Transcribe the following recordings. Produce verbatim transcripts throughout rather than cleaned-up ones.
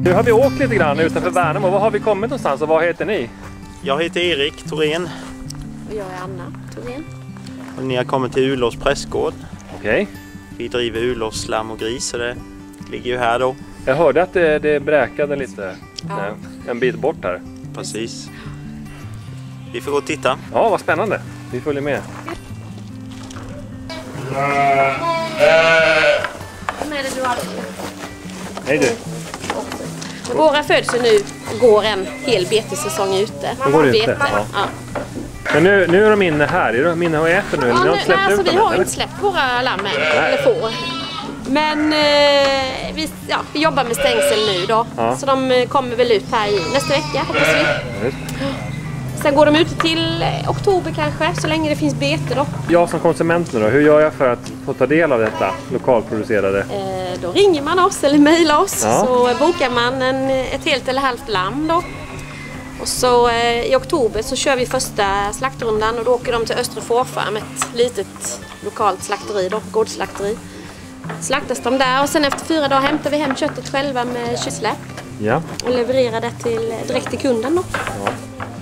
Nu har vi åkt lite grann utanför Värnamo. Var har vi kommit någonstans och vad heter ni? Jag heter Erik Thorén. Och jag är Anna Thorén. Och ni har kommit till Ulås prästgård. Okej. Vi driver Ulås slam och gris, så det ligger ju här då. Jag hörde att det, det bräkade lite Ja. en, en bit bort här. Precis. Vi får gå och titta. Ja, vad spännande. Vi följer med. Vem är det du har? Hej du. Våra föds ju nu går en hel betessäsong ute. De går ute, Bete. ja. Ja. Men nu, nu är de inne här. Är de inne och äter nu? Eller Ja, ni har nu, inte släppt nej, alltså, ut vi dem har än, inte släppt våra lamm än, eller får. Men eh, vi, ja, vi jobbar med stängsel nu då. Ja. Så de eh, kommer väl ut här i nästa vecka, hoppas vi. Just. Sen går de ut till eh, oktober kanske, så länge det finns bete då. Jag som konsument nu då, hur gör jag för att få ta del av detta lokalproducerade? Eh, då ringer man oss eller mejlar oss, Ja. så bokar man en, ett helt eller halvt lamm då. Och så eh, i oktober så kör vi första slaktrundan och då åker de till Östra Fårfarm, ett litet lokalt slakteri då, gårdsslakteri. Slaktas de där och sen efter fyra dagar hämtar vi hem köttet själva med kylsläpp Ja. och levererar det till, direkt till kunden då. Ja.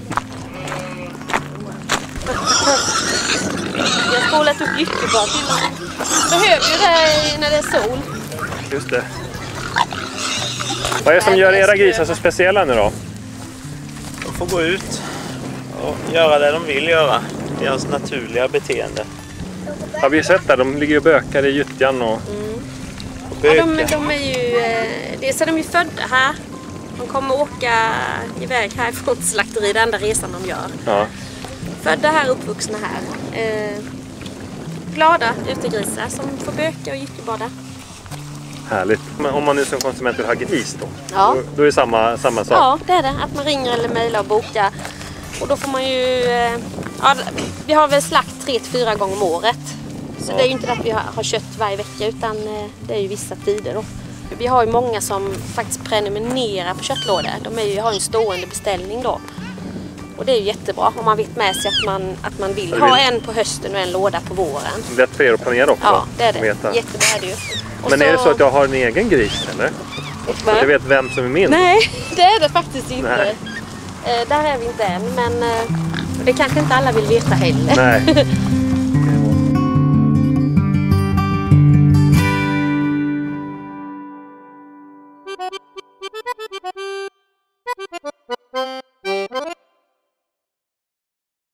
Jag har spolat upp gyttebad. Behöver ju det när det är sol. Just det. Vad är det som gör era grisar så speciella nu då? De får gå ut och göra det de vill göra. Deras naturliga beteende. Har vi sett där, de ligger och bökar i gyttjan och... Och Ja, böka. de, de är ju, eh, dels är de ju födda här. De kommer åka iväg härifrån till slakteri, den enda resan de gör. Ja. Födda här, uppvuxna här. Eh, glada utegrisar som får böka och gyttebada. Härligt. Men om man nu som konsument vill ha gris då? Ja. Då, då är det samma, samma sak? Ja, det är det. Att man ringer eller mejlar och bokar. Och då får man ju... Eh, ja, vi har väl slakt tre till fyra gånger om året. Så Ja. det är ju inte att vi har, har kött varje vecka, utan eh, det är ju vissa tider då. Vi har ju många som faktiskt prenumererar på köttlådor. De är ju, har ju en stående beställning då. Och det är ju jättebra om man vet med sig att man, att man vill vill. ha en på hösten och en låda på våren. Lätt för er att planera också. Ja, det är det. Veta. Jättebra är det ju. Och Men är det så att jag har en egen gris eller? Så att jag vet vem som är min? Nej, det är det faktiskt inte. Nej. Eh, där är vi inte än, men eh, det kanske inte alla vill veta heller. Nej. Thank you.